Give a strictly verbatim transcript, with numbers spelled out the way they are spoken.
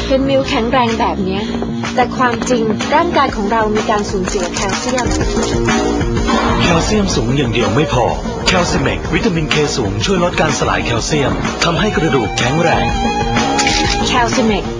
เป็นมิวแข็งแรงแบบนี้แต่ความจริงร่างกายของเรามีการสูญเสียแคลเซียมแคลเซียมสูงอย่างเดียวไม่พอแคลซิเมกวิตามินเคสูงช่วยลดการสลายแคลเซียมทำให้กระดูกแข็งแรงแคลซิเมก